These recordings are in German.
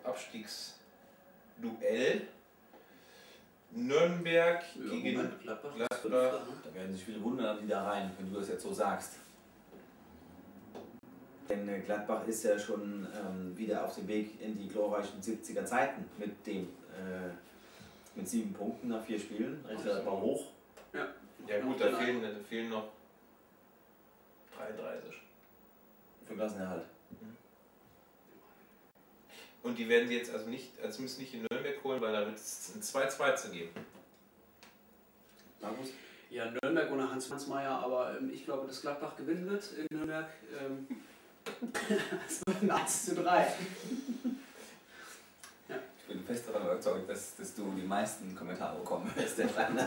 Abstiegsduell. Nürnberg gegen Gladbach. Da werden sich viele wundern, die da rein, wenn du das jetzt so sagst. Denn Gladbach ist ja schon wieder auf dem Weg in die glorreichen 70er Zeiten mit 7 Punkten nach 4 Spielen. Rechter war hoch. Ja gut, da fehlen noch 33. Für Klassenerhalt. Und die werden sie jetzt zumindest nicht in Nürnberg holen, weil da wird es ein 2-2 zu geben. Markus? Ja, Nürnberg ohne Hans Mayer, aber ich glaube, dass Gladbach gewinnen wird in Nürnberg. Es wird ein 1:3. Ja. Ich bin fest daran überzeugt, dass du die meisten Kommentare bekommen wirst, der Kleine.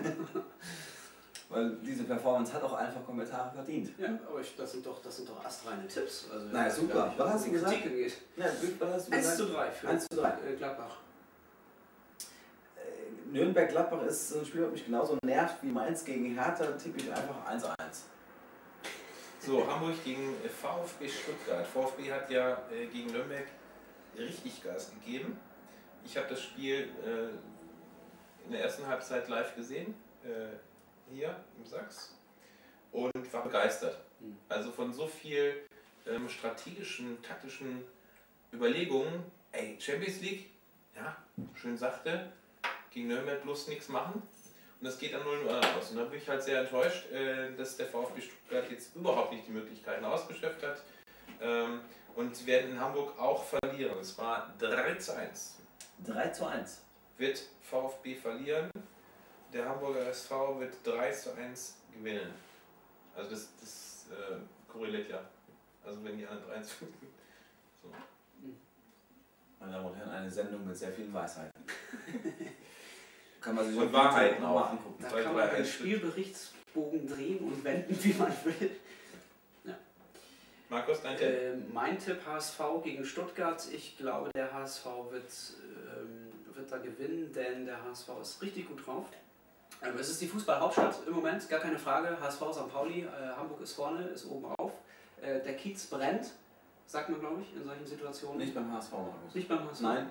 Weil diese Performance hat auch einfach Kommentare verdient. Ja, aber das sind doch astreine Tipps. Also, naja, super. Was hast du gesagt? Ja, was hast du gesagt? 1:3 für 1:3. Gladbach. Nürnberg-Gladbach ist so ein Spiel, das mich genauso nervt wie Mainz gegen Hertha, tippe ich einfach 1:1. So, Hamburg gegen VfB Stuttgart. VfB hat ja gegen Nürnberg richtig Gas gegeben. Ich habe das Spiel in der ersten Halbzeit live gesehen, hier im Sachs, und war begeistert. Also von so viel strategischen, taktischen Überlegungen. Ey, Champions League, ja, schön sachte, gegen Nürnberg bloß nichts machen. Und das geht dann 0:0 aus. Und da bin ich halt sehr enttäuscht, dass der VfB Stuttgart jetzt überhaupt nicht die Möglichkeiten ausgeschöpft hat. Und sie werden in Hamburg auch verlieren. Es war 3:1. 3:1. Wird VfB verlieren. Der Hamburger SV wird 3:1 gewinnen. Also das korreliert ja. Also wenn die anderen 3:1 so. Meine Damen und Herren, eine Sendung mit sehr vielen Weisheiten. Kann man sich und Wahrheiten auch angucken. Da kann man den Spielberichtsbogen drehen und wenden, wie man will. Ja. Markus, dein Tipp? Mein Tipp HSV gegen Stuttgart. Ich glaube, der HSV wird da gewinnen, denn der HSV ist richtig gut drauf. Es ist die Fußballhauptstadt im Moment, gar keine Frage. HSV, St. Pauli, Hamburg ist vorne, ist oben auf. Der Kiez brennt, sagt man, glaube ich, in solchen Situationen. Nicht beim HSV, Markus. Nicht beim HSV? Nein.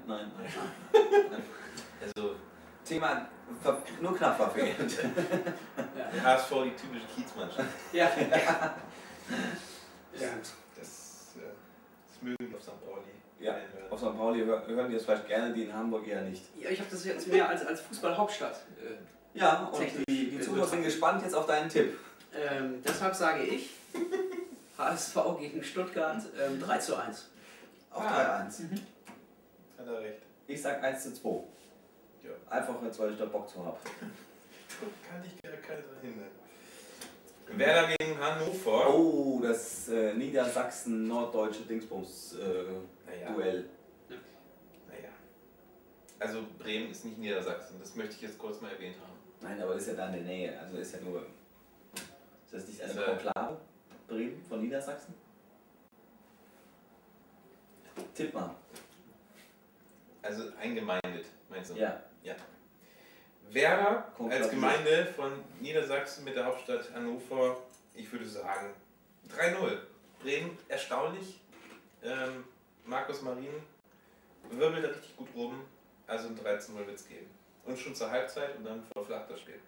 Also Thema nur knapp verfehlt. Ja. Der HSV, die typische Kiezmannschaft. Ja. Ja. Das mögen die auf St. Pauli. Ja, auf St. Pauli hören die es vielleicht gerne, die in Hamburg eher nicht. Ja, ich habe das jetzt mehr als Fußballhauptstadt. Ja, und die Zuschauer sind gespannt jetzt auf deinen Tipp. Deshalb sage ich HSV gegen Stuttgart 3:1. Auch 3:1. Hat er recht. Ich sag 1:2. Ja. Einfach jetzt, weil ich da Bock zu habe. Kann ich gar keine dran hindern. Werder gegen Hannover. Oh, das Niedersachsen-norddeutsche Dingsbums-Duell. Naja. Also Bremen ist nicht Niedersachsen, das möchte ich jetzt kurz mal erwähnt haben. Nein, aber ist ja da in der Nähe. Also ist ja nur. Ist das nicht eine Konklave? Bremen von Niedersachsen? Tipp mal. Also eingemeindet, meinst du? Ja. Werder als Gemeinde von Niedersachsen mit der Hauptstadt Hannover, ich würde sagen 3:0. Bremen erstaunlich. Markus Marin wirbelt da richtig gut rum. Also ein 13:0 wird es geben. Und schon zur Halbzeit und dann verflacht das Spiel.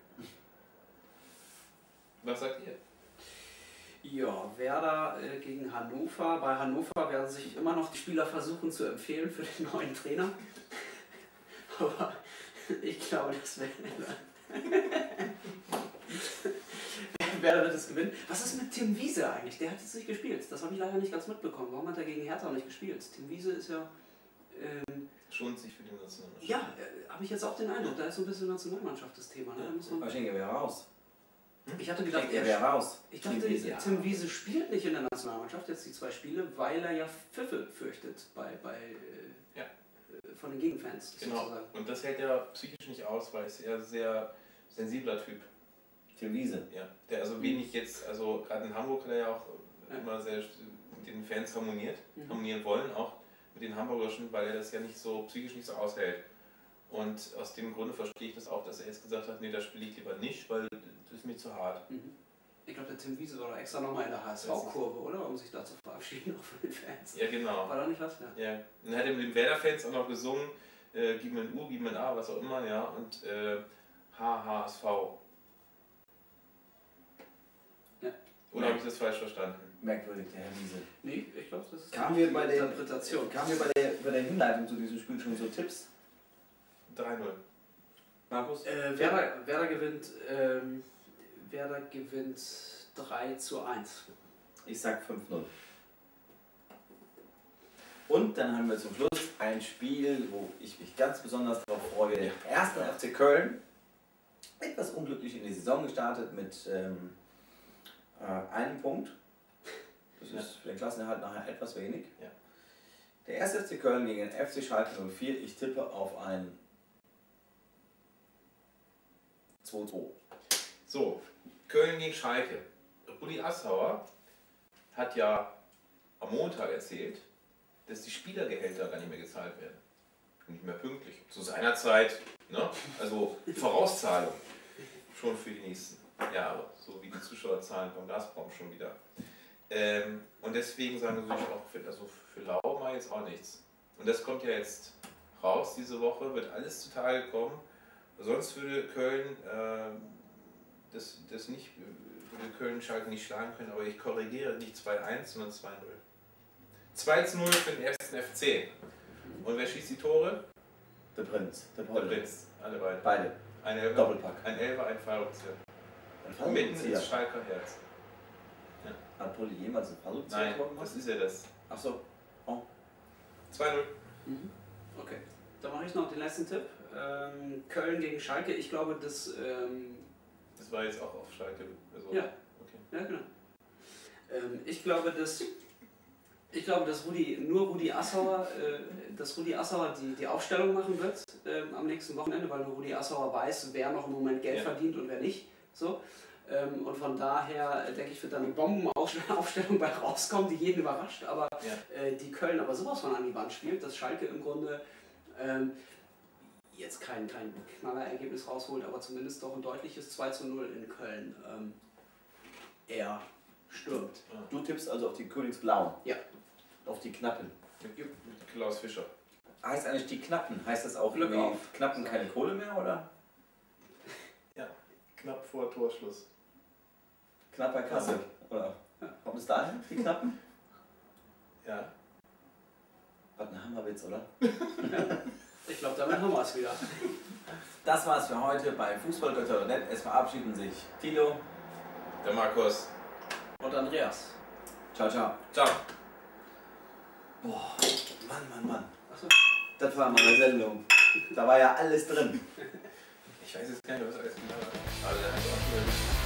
Was sagt ihr? Ja, Werder gegen Hannover. Bei Hannover werden sich immer noch die Spieler versuchen zu empfehlen für den neuen Trainer. Aber ich glaube, das Werder wird es gewinnen. Was ist mit Tim Wiese eigentlich? Der hat jetzt nicht gespielt. Das habe ich leider nicht ganz mitbekommen. Warum hat er gegen Hertha nicht gespielt? Tim Wiese ist ja... schont sich für die Nationalmannschaft. Ja, habe ich jetzt auch den Eindruck. Da ist so ein bisschen Nationalmannschaft das Thema. Ne? Wahrscheinlich wäre raus. Ich hatte gedacht, er wäre raus. Ich dachte, Tim Wiese spielt nicht in der Nationalmannschaft, jetzt die 2 Spiele, weil er ja Pfiffe fürchtet von den Gegenfans. Genau, sozusagen. Und das hält er psychisch nicht aus, weil es eher sehr sensibler Typ. Tim Wiese? Ja, der also wenig jetzt, also gerade in Hamburg hat er ja auch immer sehr mit den Fans harmonieren wollen, auch mit den Hamburgerischen, weil er das ja nicht so psychisch nicht so aushält. Und aus dem Grunde verstehe ich das auch, dass er jetzt gesagt hat, nee, das spiele ich lieber nicht, weil das ist mir zu hart. Ich glaube, der Tim Wiese war da extra nochmal in der HSV-Kurve, oder? Um sich da zu verabschieden, auch von den Fans. Ja, genau. War da nicht was? Ja. Ja. Und dann hat er mit den Werder-Fans auch noch gesungen, gib mir ein U, gib mir ein A, was auch immer, ja. Und HHSV. Ja. Oder habe ich das falsch verstanden? Merkwürdig, der Herr Wiese. Nee, ich glaube, das ist Kamen wir bei der Interpretation. Kamen wir bei der Hinleitung zu diesem Spiel schon so Tipps? 3-0. Markus? Werder gewinnt 3:1. Ich sag 5-0. Und dann haben wir zum Schluss ein Spiel, wo ich mich ganz besonders darauf freue. Der erste FC Köln, etwas unglücklich in die Saison gestartet mit einem Punkt. Das ist für den Klassenerhalt nachher etwas wenig. Ja. Der erste FC Köln gegen den FC Schalke 04. Ich tippe auf ein 2-2. So, Köln gegen Schalke. Rudi Assauer hat ja am Montag erzählt, dass die Spielergehälter gar nicht mehr gezahlt werden. Nicht mehr pünktlich. Zu seiner Zeit, ne? Also Vorauszahlung schon für die nächsten Jahre, so wie die Zuschauerzahlen von Gazprom schon wieder. Und deswegen sagen sie sich auch, also für Lau mal jetzt auch nichts. Und das kommt ja jetzt raus diese Woche, wird alles zutage kommen. Sonst würde Köln das nicht, würde Köln Schalke nicht schlagen können, aber ich korrigiere, nicht 2-1, sondern 2-0. 2-0 für den ersten FC. Und wer schießt die Tore? Der Prinz. Der Prinz, alle beide. Beide. Ein Elfer, Doppelpack. ein Elfer, ein Fallrückzieher. Ein Fallrückzieher. Mitten ins Schalker Herz. Hat Polly jemals ein Fallrückzieher Nein, gemacht? das ist ja das. Achso. Oh. 2-0. Mhm. Okay, dann mache ich noch den letzten Tipp. Köln gegen Schalke. Ich glaube, das... Das war jetzt auch auf Schalke. Also, ja. Okay. Ja, genau. Ich glaube, dass Rudi Assauer die Aufstellung machen wird am nächsten Wochenende, weil nur Rudi Assauer weiß, wer noch im Moment Geld verdient und wer nicht. So. Und von daher denke ich, wird dann eine Bombenaufstellung bei rauskommen, die jeden überrascht, aber die Köln aber sowas von an die Wand spielt, dass Schalke im Grunde jetzt kein Knallerergebnis rausholt, aber zumindest doch ein deutliches 2:0 in Köln eher stürmt. Ja. Du tippst also auf die Königsblauen? Ja. Auf die Knappen? Mit Klaus Fischer. Heißt eigentlich die Knappen? Heißt das auch Glück irgendwie auf. Knappen keine Kohle mehr, oder? Ja, knapp vor Torschluss. Knapp bei Kasse? Oder? Kommt es dahin, die Knappen? Ja. Was ein Hammerwitz, oder? Ich glaube, damit haben wir es wieder. Das war's für heute bei Fußballgötter.net. Es verabschieden sich Tilo, Der Markus. Und Andreas. Ciao, ciao. Ciao. Boah, Mann. Achso. Das war meine Sendung. Da war ja alles drin. Ich weiß jetzt gar nicht, was alles genau war. Aber der hat auch schon